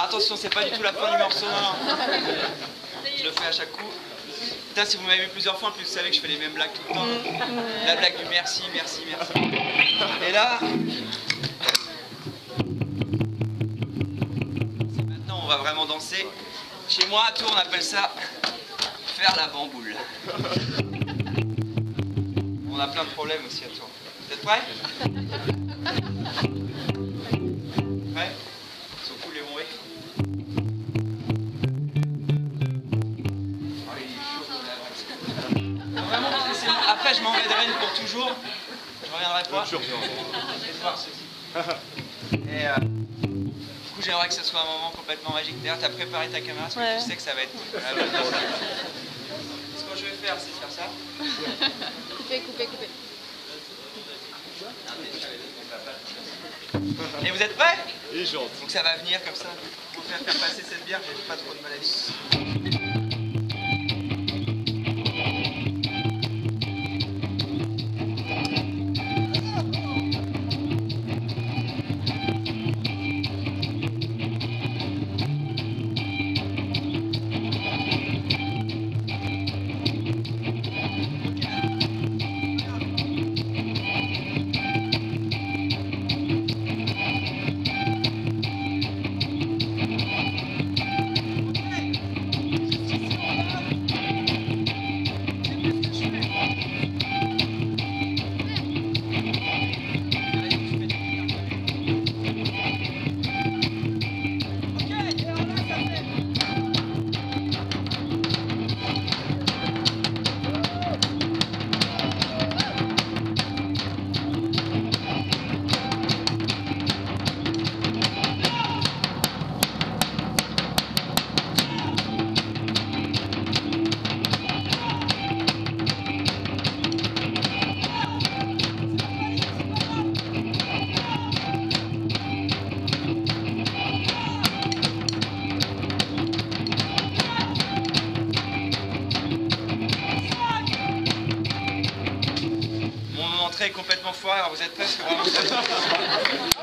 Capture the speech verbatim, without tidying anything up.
attention, c'est pas du tout la fin du morceau, non. Je le fais à chaque coup. Putain, si vous m'avez vu plusieurs fois, en plus vous savez que je fais les mêmes blagues tout le temps. La blague du merci, merci, merci. Et là, maintenant on va vraiment danser. Chez moi, à Tours, on appelle ça faire la bamboule. On a plein de problèmes aussi à Tours. Vous êtes prêts? Prêts? Ils sont cool les bons riffs. Vraiment, après je m'en vais de Rennes pour toujours, je reviendrai pas. Je vais te voir ceci. Et euh, du coup j'aimerais que ce soit un moment complètement magique. D'ailleurs t'as préparé ta caméra parce que ouais. Tu sais que ça va être cool. Ce que je vais faire c'est faire ça. Couper, couper, couper. Et vous êtes prêts? Et je rentre. Donc ça va venir comme ça. Pour faire, faire passer cette bière, j'ai pas trop de maladie. Complètement foiré, alors vous êtes presque vraiment...